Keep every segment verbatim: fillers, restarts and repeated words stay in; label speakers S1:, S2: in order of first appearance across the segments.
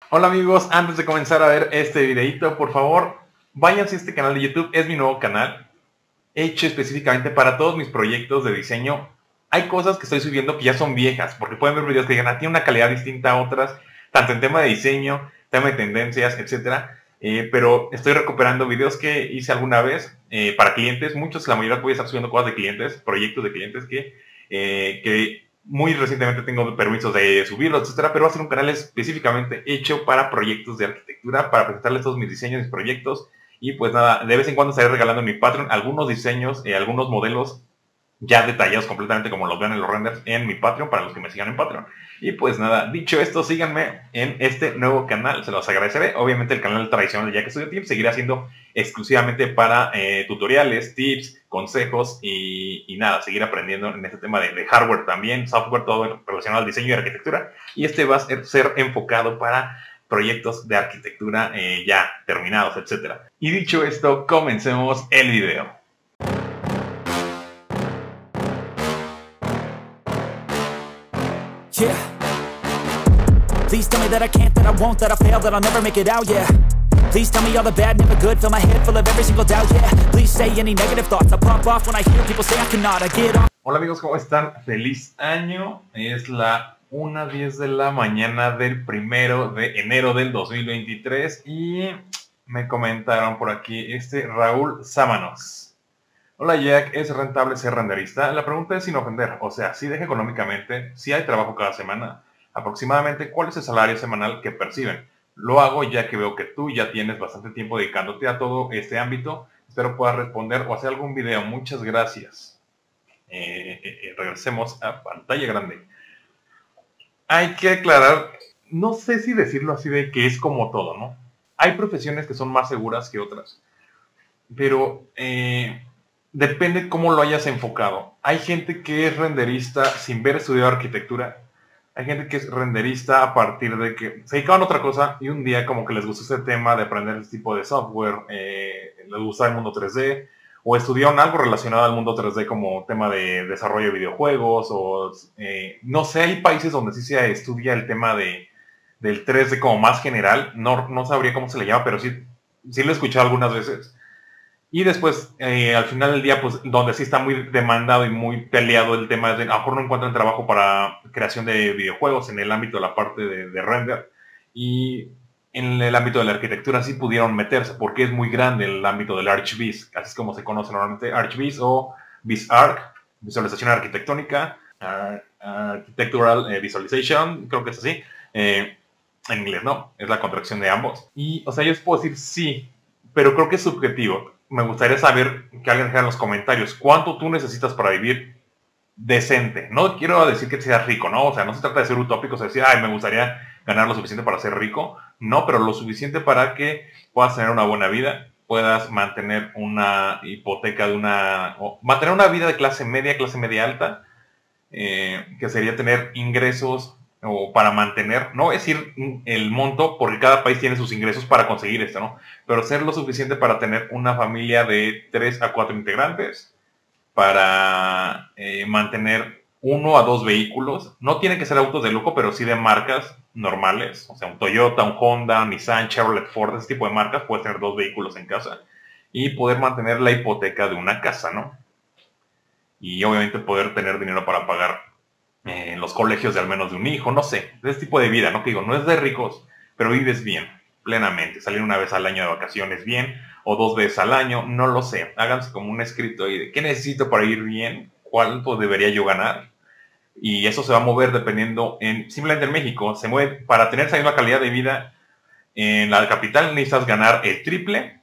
S1: Hola amigos, antes de comenzar a ver este videito, por favor, váyanse a este canal de YouTube, es mi nuevo canal, hecho específicamente para todos mis proyectos de diseño. Hay cosas que estoy subiendo que ya son viejas, porque pueden ver videos que digan, ah, tiene una calidad distinta a otras, tanto en tema de diseño, tema de tendencias, etcétera. Eh, pero estoy recuperando videos que hice alguna vez eh, para clientes, muchos, la mayoría voy a estar subiendo cosas de clientes, proyectos de clientes que, eh, que muy recientemente tengo permisos de subirlos, etcétera, pero va a ser un canal específicamente hecho para proyectos de arquitectura, para presentarles todos mis diseños, mis proyectos, y pues nada, de vez en cuando estaré regalando en mi Patreon algunos diseños, eh, algunos modelos ya detallados completamente como los vean en los renders en mi Patreon, para los que me sigan en Patreon. Y pues nada, dicho esto, síganme en este nuevo canal, se los agradeceré. Obviamente el canal tradicional de Jack Studio Team seguirá siendo exclusivamente para eh, tutoriales, tips, consejos y, y nada, seguir aprendiendo en este tema de, de hardware también, software, todo relacionado al diseño y arquitectura. Y este va a ser, ser enfocado para proyectos de arquitectura eh, ya terminados, etcétera. Y dicho esto, comencemos el video.
S2: Yeah. Please tell me that I can't, that I won't, that I fail, that I'll never make it out, yeah. Please tell me all the bad, never good, fill my head full of every single doubt, yeah. Please say any negative thoughts, I pop off when I hear people say I cannot, I get on.
S1: Hola amigos, ¿cómo están? Feliz año. Es la una diez de la mañana del primero de enero del dos mil veintitrés y me comentaron por aquí este Raúl Sámanos. Hola Jack, ¿es rentable ser renderista? La pregunta es sin ofender, o sea, si deja económicamente, si hay trabajo cada semana, aproximadamente cuál es el salario semanal que perciben. Lo hago ya que veo que tú ya tienes bastante tiempo dedicándote a todo este ámbito. Espero puedas responder o hacer algún video. Muchas gracias. Eh, eh, eh, regresemos a pantalla grande. Hay que aclarar, no sé si decirlo así de que es como todo, ¿no? Hay profesiones que son más seguras que otras, pero eh, depende cómo lo hayas enfocado. Hay gente que es renderista sin ver estudiado arquitectura. Hay gente que es renderista a partir de que se dedicaban a otra cosa y un día como que les gustó este tema de aprender este tipo de software, eh, les gusta el mundo tres D, o estudiaron algo relacionado al mundo tres D como tema de desarrollo de videojuegos, o eh, no sé, hay países donde sí se estudia el tema de, del tres D como más general, no, no sabría cómo se le llama, pero sí, sí lo he escuchado algunas veces. Y después, eh, al final del día, pues donde sí está muy demandado y muy peleado el tema de, a lo mejor no encuentran trabajo para creación de videojuegos en el ámbito de la parte de, de render. Y en el ámbito de la arquitectura sí pudieron meterse, porque es muy grande el ámbito del ArchViz, así es como se conoce normalmente, ArchViz o VisArch, visualización arquitectónica, Ar Architectural eh, Visualization, creo que es así, eh, en inglés, ¿no? Es la contracción de ambos. Y, o sea, yo les puedo decir sí, pero creo que es subjetivo. Me gustaría saber que alguien dijera en los comentarios cuánto tú necesitas para vivir decente. No quiero decir que seas rico, ¿no? O sea, no se trata de ser utópico, o sea, decir, ay, me gustaría ganar lo suficiente para ser rico. No, pero lo suficiente para que puedas tener una buena vida, puedas mantener una hipoteca de una... o mantener una vida de clase media, clase media alta, eh, que sería tener ingresos o para mantener, no es decir el monto, porque cada país tiene sus ingresos para conseguir esto, ¿no? Pero ser lo suficiente para tener una familia de tres a cuatro integrantes, para eh, mantener uno a dos vehículos. No tienen que ser autos de lujo, pero sí de marcas normales. O sea, un Toyota, un Honda, un Nissan, Chevrolet, Ford, ese tipo de marcas. Puedes tener dos vehículos en casa y poder mantener la hipoteca de una casa, ¿no? Y obviamente poder tener dinero para pagar eh, los colegios de al menos de un hijo, no sé. De ese tipo de vida, ¿no? Que digo, no es de ricos, pero vives bien, plenamente. Salir una vez al año de vacaciones bien, o dos veces al año, no lo sé. Háganse como un escrito ahí de qué necesito para ir bien, cuánto debería yo ganar. Y eso se va a mover dependiendo, en, simplemente en México, se mueve, para tener esa misma calidad de vida en la capital necesitas ganar el triple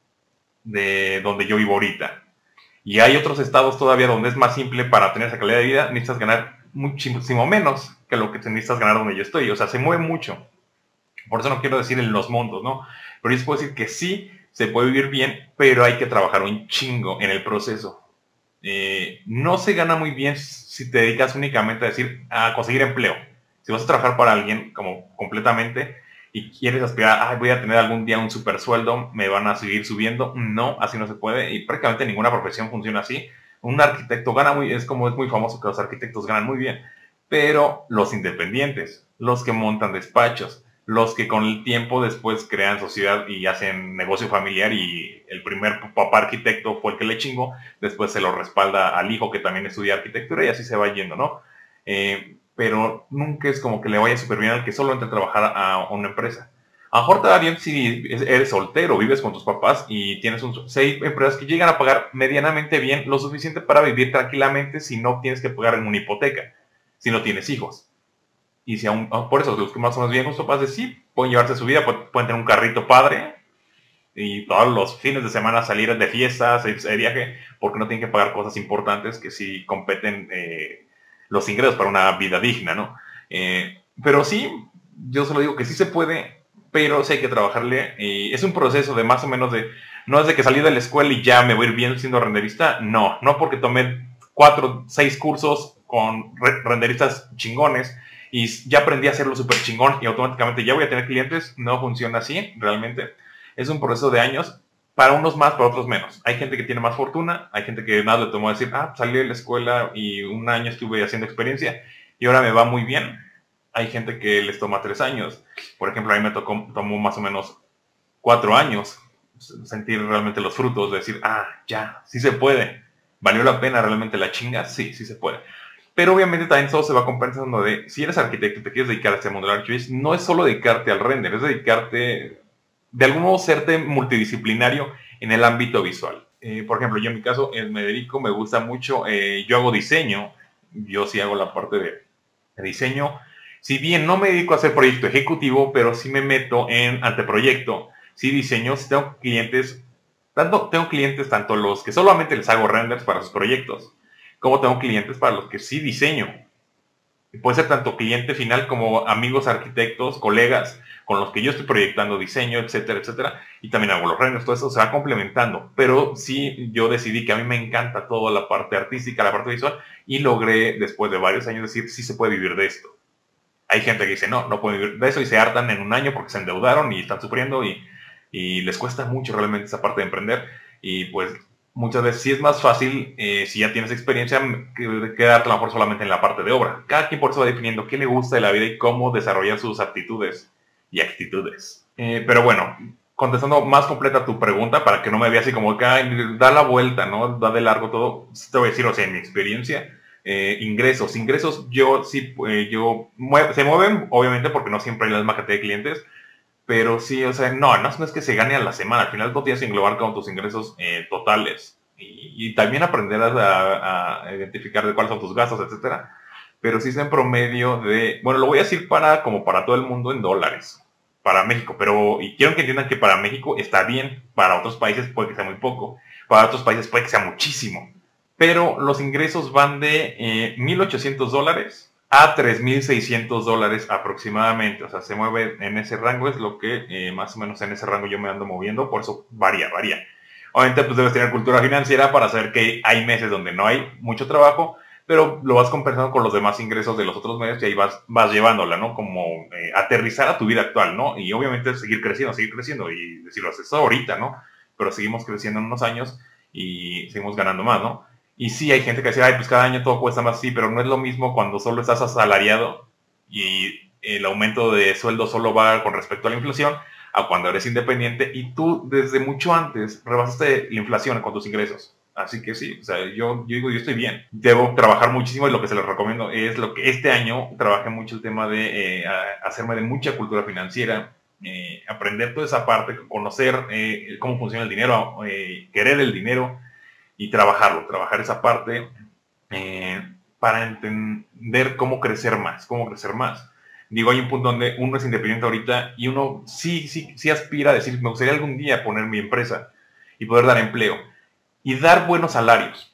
S1: de donde yo vivo ahorita. Y hay otros estados todavía donde es más simple para tener esa calidad de vida, necesitas ganar muchísimo menos que lo que necesitas ganar donde yo estoy. O sea, se mueve mucho. Por eso no quiero decir en los montos, ¿no? Pero yo les puedo decir que sí, se puede vivir bien, pero hay que trabajar un chingo en el proceso. Eh, no se gana muy bien si te dedicas únicamente a decir, a conseguir empleo. Si vas a trabajar para alguien como completamente y quieres aspirar, ah, voy a tener algún día un super sueldo, me van a seguir subiendo. No, así no se puede y prácticamente ninguna profesión funciona así. Un arquitecto gana muy, es como es muy famoso que los arquitectos ganan muy bien, pero los independientes, los que montan despachos, los que con el tiempo después crean sociedad y hacen negocio familiar y el primer papá arquitecto fue el que le chingó, después se lo respalda al hijo que también estudia arquitectura y así se va yendo, ¿no? Eh, pero nunca es como que le vaya súper bien al que solo entra a trabajar a una empresa. A lo mejor te va bien si eres soltero, vives con tus papás y tienes un... Si hay empresas que llegan a pagar medianamente bien, lo suficiente para vivir tranquilamente si no tienes que pagar en una hipoteca, si no tienes hijos. Y si aún, por eso, los que más o menos bien con sus papás, sí, pueden llevarse su vida, pueden tener un carrito padre y todos los fines de semana salir de fiestas, de viaje, porque no tienen que pagar cosas importantes que sí competen eh, los ingresos para una vida digna, ¿no? Eh, pero sí, yo solo digo que sí se puede, pero sí hay que trabajarle. Y es un proceso de más o menos de, no es de que salí de la escuela y ya me voy a ir bien siendo renderista, no, no porque tomé cuatro, seis cursos con renderistas chingones, y ya aprendí a hacerlo súper chingón y automáticamente ya voy a tener clientes. No funciona así, realmente. Es un proceso de años, para unos más, para otros menos. Hay gente que tiene más fortuna, hay gente que nada le tomó decir, ah, salí de la escuela y un año estuve haciendo experiencia y ahora me va muy bien. Hay gente que les toma tres años. Por ejemplo, a mí me tocó, tomó más o menos cuatro años sentir realmente los frutos, de decir, ah, ya, sí se puede. ¿Valió la pena realmente la chinga? Sí, sí se puede. Pero obviamente también todo se va compensando de, si eres arquitecto y te quieres dedicar a este mundo del archivismo, no es solo dedicarte al render, es dedicarte, de algún modo, serte multidisciplinario en el ámbito visual. Eh, por ejemplo, yo en mi caso eh, me dedico, me gusta mucho, eh, yo hago diseño, yo sí hago la parte de, de diseño. Si bien no me dedico a hacer proyecto ejecutivo, pero sí me meto en anteproyecto, sí diseño, sí tengo clientes, tanto, tengo clientes tanto los que solamente les hago renders para sus proyectos, como tengo clientes para los que sí diseño. Puede ser tanto cliente final como amigos arquitectos, colegas, con los que yo estoy proyectando diseño, etcétera, etcétera. Y también hago los renders, todo eso se va complementando. Pero sí, yo decidí que a mí me encanta toda la parte artística, la parte visual, y logré, después de varios años, decir, sí se puede vivir de esto. Hay gente que dice, no, no pueden vivir de eso, y se hartan en un año porque se endeudaron y están sufriendo, y, y les cuesta mucho realmente esa parte de emprender. Y pues muchas veces sí es más fácil, eh, si ya tienes experiencia, quedarte a lo mejor solamente en la parte de obra. Cada quien por eso va definiendo qué le gusta de la vida y cómo desarrollar sus aptitudes y actitudes. Eh, pero bueno, contestando más completa tu pregunta, para que no me veas así como que da la vuelta, ¿no? Da de largo todo. Te voy a decir, o sea, en mi experiencia, eh, ingresos. Ingresos, yo sí, eh, yo, mueve, se mueven, obviamente, porque no siempre hay la misma cantidad de clientes. Pero sí, o sea, no, no es que se gane a la semana. Al final tú tienes que englobar con tus ingresos eh, totales. Y, y también aprender a, a identificar de cuáles son tus gastos, etcétera. Pero sí es en promedio de... Bueno, lo voy a decir para como para todo el mundo en dólares. Para México. Pero, y quiero que entiendan que para México está bien. Para otros países puede que sea muy poco. Para otros países puede que sea muchísimo. Pero los ingresos van de eh, mil ochocientos dólares a tres mil seiscientos dólares aproximadamente. O sea, se mueve en ese rango, es lo que eh, más o menos en ese rango yo me ando moviendo, por eso varía, varía. Obviamente pues debes tener cultura financiera para saber que hay meses donde no hay mucho trabajo, pero lo vas compensando con los demás ingresos de los otros meses y ahí vas, vas llevándola, ¿no? Como eh, aterrizar a tu vida actual, ¿no? Y obviamente seguir creciendo, seguir creciendo y decirlo, es eso ahorita, ¿no? Pero seguimos creciendo en unos años y seguimos ganando más, ¿no? Y sí, hay gente que dice, ay, pues cada año todo cuesta más, sí, pero no es lo mismo cuando solo estás asalariado y el aumento de sueldo solo va con respecto a la inflación, a cuando eres independiente y tú desde mucho antes rebasaste la inflación con tus ingresos. Así que sí, o sea, yo, yo digo, yo estoy bien. Debo trabajar muchísimo y lo que se les recomiendo es lo que este año trabajé mucho el tema de eh, hacerme de mucha cultura financiera, eh, aprender toda esa parte, conocer eh, cómo funciona el dinero, eh, querer el dinero, y trabajarlo, trabajar esa parte eh, para entender cómo crecer más, cómo crecer más. Digo, hay un punto donde uno es independiente ahorita y uno sí, sí, sí aspira a decir, me gustaría algún día poner mi empresa y poder dar empleo y dar buenos salarios.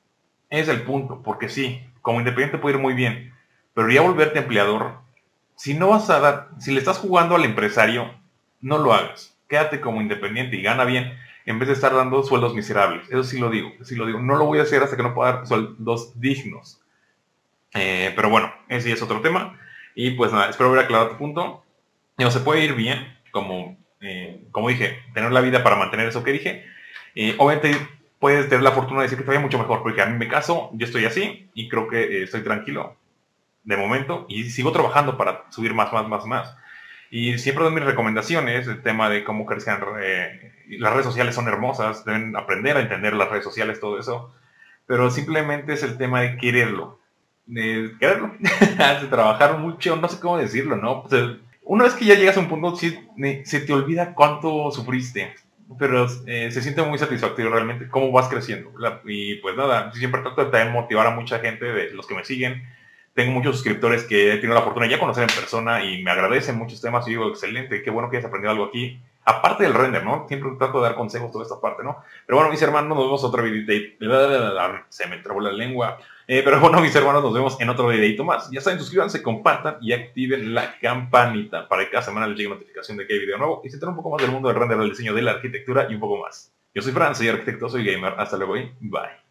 S1: Ese es el punto, porque sí, como independiente puede ir muy bien, pero ya volverte empleador, si no vas a dar, si le estás jugando al empresario, no lo hagas. Quédate como independiente y gana bien, en vez de estar dando sueldos miserables. Eso sí lo digo, sí lo digo. No lo voy a hacer hasta que no pueda dar sueldos dignos. Eh, pero bueno, ese es otro tema. Y pues nada, espero haber aclarado tu punto. No, se puede ir bien, como, eh, como dije, tener la vida para mantener eso que dije. Eh, obviamente puedes tener la fortuna de decir que te vaya mucho mejor, porque a mí me caso, yo estoy así y creo que eh, estoy tranquilo de momento y sigo trabajando para subir más, más, más, más. Y siempre doy mis recomendaciones, el tema de cómo crezcan, eh, las redes sociales son hermosas, deben aprender a entender las redes sociales, todo eso, pero simplemente es el tema de quererlo, de quererlo, de trabajar mucho, no sé cómo decirlo, ¿no? Pues el, una vez que ya llegas a un punto, sí, se te olvida cuánto sufriste, pero eh, se siente muy satisfactorio realmente cómo vas creciendo. La, y pues nada, siempre trato de también motivar a mucha gente de los que me siguen. Tengo muchos suscriptores que he tenido la fortuna de ya conocer en persona y me agradecen muchos temas y digo, excelente, qué bueno que hayas aprendido algo aquí. Aparte del render, ¿no? Siempre trato de dar consejos toda esta parte, ¿no? Pero bueno, mis hermanos, nos vemos otro videito. Se me trabó la lengua. Eh, pero bueno, mis hermanos, nos vemos en otro videito más. Ya saben, suscríbanse, compartan y activen la campanita para que cada semana les llegue notificación de que hay video nuevo y se enteren un poco más del mundo del render, del diseño, de la arquitectura y un poco más. Yo soy Fran, soy arquitecto, soy gamer. Hasta luego y bye.